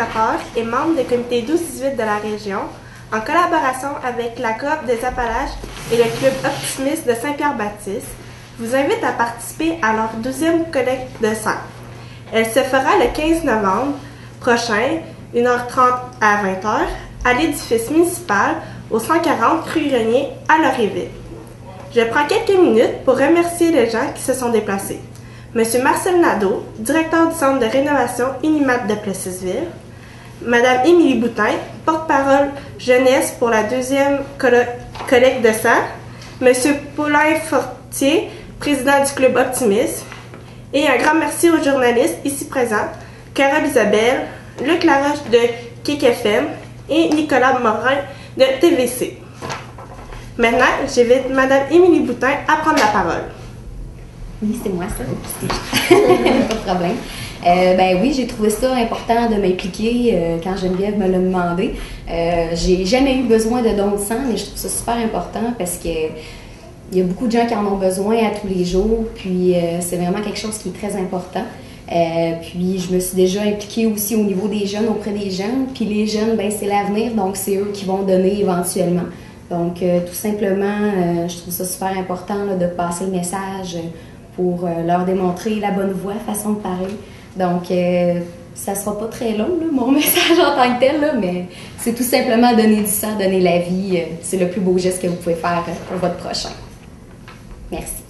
administrateur et membre du comité 12-18 de la région, en collaboration avec la Coop des Appalaches et le Club Optimiste de Saint-Pierre-Baptiste, vous invite à participer à leur 12e collecte de sang. Elle se fera le 15 novembre prochain, 1h30 à 20h, à l'édifice municipal au 140 rue Grenier à Laurier-Ville. Je prends quelques minutes pour remercier les gens qui se sont déplacés. Monsieur Marcel Nadeau, directeur du Centre de rénovation Unimat de Plessisville, Madame Émilie Boutin, porte-parole jeunesse pour la 2e collecte de sang, Monsieur Paulin Fortier, président du Club Optimiste, et un grand merci aux journalistes ici présents, Carole Isabelle, Luc Laroche de Kik FM et Nicolas Morin de TVC. Maintenant, j'invite Madame Émilie Boutin à prendre la parole. Oui, c'est moi ça. Pas de problème. Ben oui, j'ai trouvé ça important de m'impliquer quand Geneviève me l'a demandé. J'ai jamais eu besoin de don de sang, mais je trouve ça super important parce que il y a beaucoup de gens qui en ont besoin à tous les jours, puis c'est vraiment quelque chose qui est très important. Puis je me suis déjà impliquée aussi au niveau des jeunes, auprès des jeunes, puis les jeunes, ben c'est l'avenir, donc c'est eux qui vont donner éventuellement. Donc tout simplement, je trouve ça super important là, de passer le message pour leur démontrer la bonne voie, façon de parler. Donc ça sera pas très long, là, mon message en tant que tel, là, mais c'est tout simplement donner du sang, donner la vie. C'est le plus beau geste que vous pouvez faire pour votre prochain. Merci.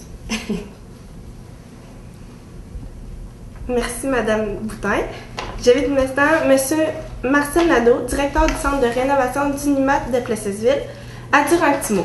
Merci, Madame Boutin. J'invite maintenant Monsieur Marcel Nadeau, directeur du Centre de rénovation d'Unimat de Plessisville, à dire un petit mot.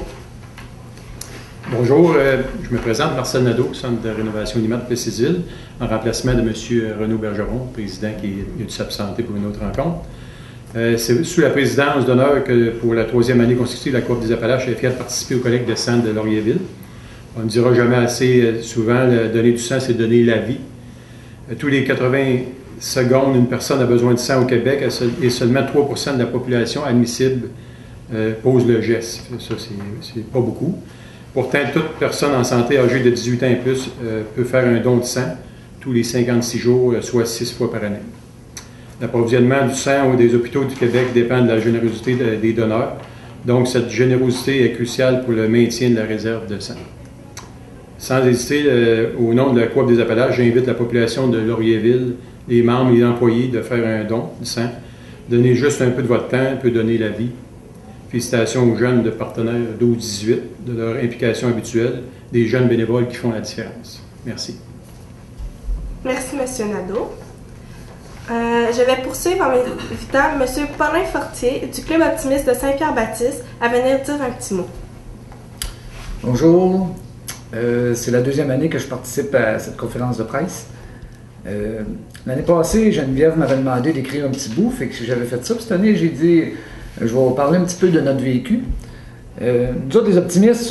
Bonjour, je me présente Marcel Nadeau, Centre de rénovation Unimat de Plessisville, en remplacement de M. Renaud Bergeron, président qui a dû s'absenter pour une autre rencontre. C'est sous la présidence d'honneur que pour la 3e année consécutive, la Coop des Appalaches est fière de participer aux collectes de sang de Laurier-Ville. On ne dira jamais assez souvent, donner du sang, c'est donner la vie. Tous les 80 secondes, une personne a besoin de sang au Québec et seulement 3% de la population admissible pose le geste. Ça, c'est pas beaucoup. Pourtant, toute personne en santé âgée de 18 ans et plus peut faire un don de sang tous les 56 jours, soit 6 fois par année. L'approvisionnement du sang des hôpitaux du Québec dépend de la générosité des donneurs. Donc, cette générosité est cruciale pour le maintien de la réserve de sang. Sans hésiter, au nom de la Coop des Appalaches, j'invite la population de Laurier-Ville, les membres et les employés de faire un don de sang. Donnez juste un peu de votre temps peut donner la vie. Félicitations aux jeunes de partenaires 12-18 de leur implication habituelle, des jeunes bénévoles qui font la différence. Merci. Merci, M. Nadeau. Je vais poursuivre en invitant M. Paulin Fortier du Club Optimiste de Saint-Pierre-Baptiste à venir dire un petit mot. Bonjour. C'est la 2e année que je participe à cette conférence de presse. L'année passée, Geneviève m'avait demandé d'écrire un petit bout, fait que j'avais fait ça. Puis cette année, j'ai dit, je vais vous parler un petit peu de notre vécu. Nous autres, les optimistes,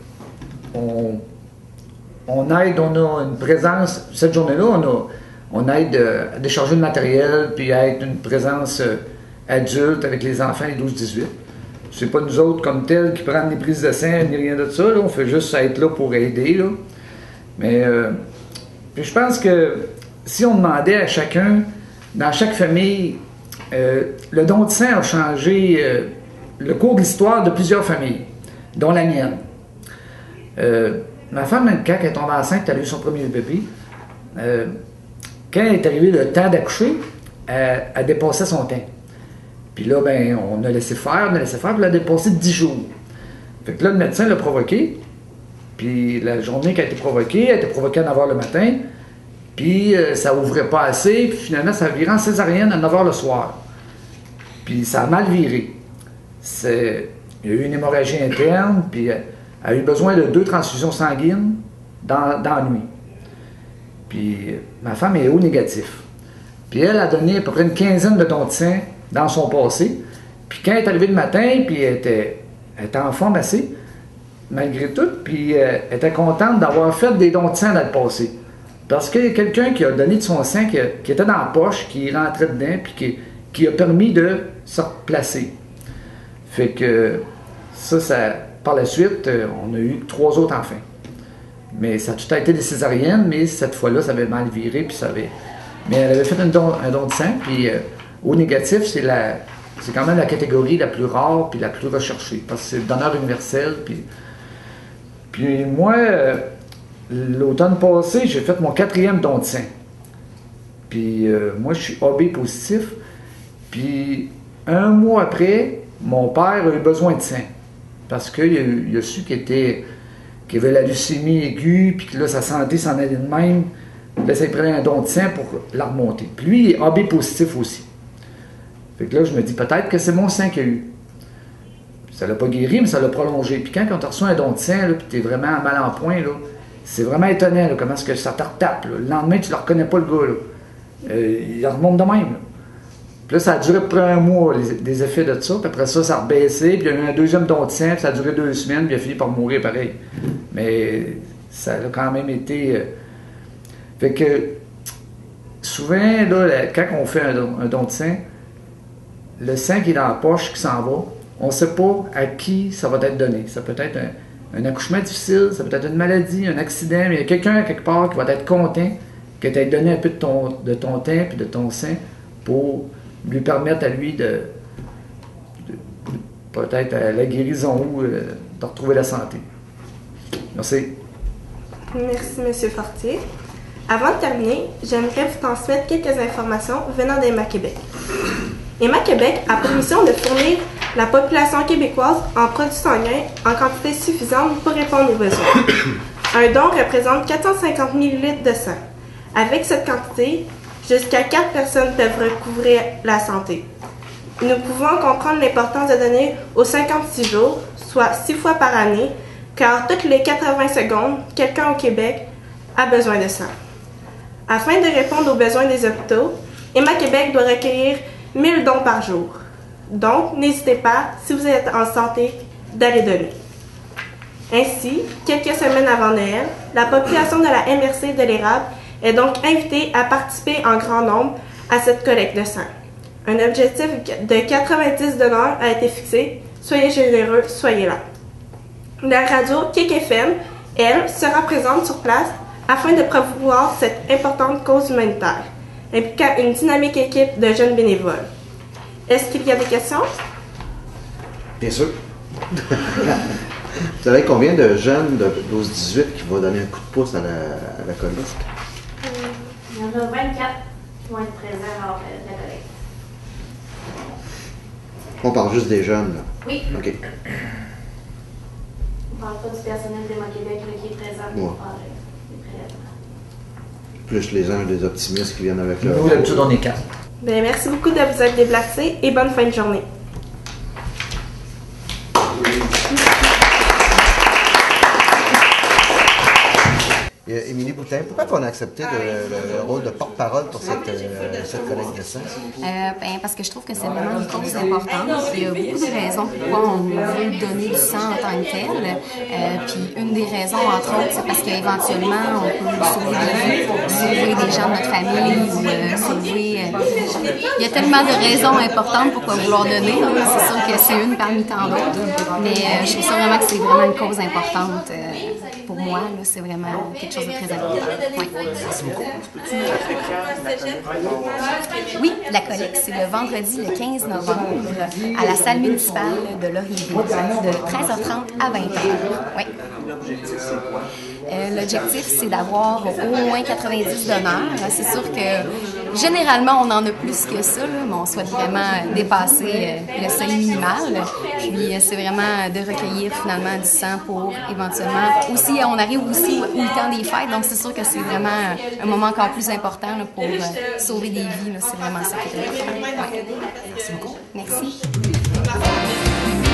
on aide, on a une présence. Cette journée-là, on aide à décharger le matériel, puis à être une présence adulte avec les enfants, les 12-18. C'est pas nous autres comme tels qui prennent les prises de sang ni rien de ça. Là. On fait juste être là pour aider. Là. Mais puis je pense que si on demandait à chacun, dans chaque famille, le don de sang a changé le cours de l'histoire de plusieurs familles, dont la mienne. Ma femme, quand elle est tombée enceinte, elle a eu son premier bébé. Quand est arrivé le temps d'accoucher, elle dépassait son temps. Puis là, ben, on a laissé faire, puis elle a dépassé 10 jours. Fait que là, le médecin l'a provoqué, puis la journée qu'elle a été provoquée, elle a été provoquée à 9 h le matin, puis ça ouvrait pas assez, puis finalement, ça virait en césarienne à 9 h le soir. Puis ça a mal viré. Il y a eu une hémorragie interne, puis elle a eu besoin de 2 transfusions sanguines dans la nuit. Puis ma femme est O négatif. Puis elle a donné à peu près une quinzaine de dons de sang dans son passé. Puis quand elle est arrivée le matin, puis elle était en forme assez, malgré tout, puis elle était contente d'avoir fait des dons de sang dans le passé. Parce qu'il y a quelqu'un qui a donné de son sang, qui était dans la poche, qui rentrait dedans, puis qui a permis de se replacer. Fait que ça par la suite, on a eu 3 autres enfants. Mais ça a tout été des césariennes, mais cette fois-là, ça avait mal viré, puis ça avait... Mais elle avait fait un don de sang, puis O négatif, c'est quand même la catégorie la plus rare puis la plus recherchée, parce que c'est le donneur universel. Puis moi, l'automne passé, j'ai fait mon 4e don de sang. Puis moi, je suis AB positif. Puis 1 mois après, mon père a eu besoin de sang. Parce qu'il a su qu'il avait la leucémie aiguë, puis que là, sa santé s'en allait de même. Là, ça lui prenait un don de sang pour la remonter. Puis lui, il est AB positif aussi. Fait que là, je me dis, peut-être que c'est mon sang qu'il a eu. Ça l'a pas guéri, mais ça l'a prolongé. Puis quand on reçoit un don de sang, là, puis t'es vraiment mal en point, là, c'est vraiment étonnant, là, comment est-ce que ça te retape. Là. Le lendemain, tu ne le reconnais pas, le gars. Là. Il remonte de même. Là. Puis là, ça a duré près 1 mois, des effets de ça. Puis après ça, ça a rebaissé. Puis il y a eu un 2e don de sang, puis ça a duré 2 semaines, puis il a fini par mourir pareil. Mais ça a quand même été... Fait que souvent, là, quand on fait un don de sang, le sang qui est dans la poche, qui s'en va, on ne sait pas à qui ça va être donné. Ça peut être un accouchement difficile, ça peut être une maladie, un accident, mais il y a quelqu'un quelque part qui va être content que tu aies donné un peu de ton temps et de ton sang pour lui permettre à lui de peut-être la guérison ou de retrouver la santé. Merci. Merci, M. Fortier. Avant de terminer, j'aimerais vous transmettre quelques informations venant d'Emma Québec. Emma Québec a pour mission de fournir la population québécoise en produits sanguins en quantité suffisante pour répondre aux besoins. Un don représente 450 ml de sang. Avec cette quantité, jusqu'à 4 personnes peuvent recouvrir la santé. Nous pouvons comprendre l'importance de donner aux 56 jours, soit 6 fois par année, car toutes les 80 secondes, quelqu'un au Québec a besoin de sang. Afin de répondre aux besoins des hôpitaux, Emma Québec doit recueillir 1000 dons par jour. Donc, n'hésitez pas, si vous êtes en santé, d'aller donner. Ainsi, quelques semaines avant Noël, la population de la MRC de l'Érable est donc invitée à participer en grand nombre à cette collecte de sang. Un objectif de 90 donneurs a été fixé. Soyez généreux, soyez là. La radio Kick FM, elle, sera présente sur place afin de promouvoir cette importante cause humanitaire, impliquant une dynamique équipe de jeunes bénévoles. Est-ce qu'il y a des questions? Bien sûr. Vous savez combien de jeunes de 12-18 qui vont donner un coup de pouce à la collecte? Il y en a 24 qui vont être présents lors de la collecte. On parle juste des jeunes, là? Oui. OK. On ne parle pas du personnel d'Emma Québec là, qui est présent pour faire les prélèvements. Plus les uns des optimistes qui viennent avec leur... Nous, d'habitude, on est 4. Bien, merci beaucoup de vous être déplacés et bonne fin de journée. Émilie Boutin, pourquoi on a accepté le rôle de porte-parole pour cette collecte de sang? Parce que je trouve que c'est vraiment une cause importante. Il y a beaucoup de raisons pourquoi on veut donner du sang en tant que tel. Puis une des raisons, entre autres, c'est parce qu'éventuellement, on peut sauver des gens de notre famille ou sauver... Il y a tellement de raisons importantes pourquoi vouloir donner. C'est sûr que c'est une parmi tant d'autres. Mais je trouve ça vraiment que c'est vraiment une cause importante. Pour moi, c'est vraiment quelque chose de très important. Ouais. Merci beaucoup. Oui, la collecte, c'est le vendredi le 15 novembre à la salle municipale de Laurier-Ville de 13h30 à 20h. Oui. L'objectif, c'est quoi? L'objectif, c'est d'avoir au moins 90 donneurs. C'est sûr que généralement, on en a plus que ça, là, mais on souhaite vraiment dépasser le seuil minimal. Puis, c'est vraiment de recueillir finalement du sang pour éventuellement aussi, on arrive aussi au temps des fêtes, donc c'est sûr que c'est vraiment un moment encore plus important là, pour sauver des vies. C'est vraiment ça qui est important. Ouais. Merci beaucoup. Merci.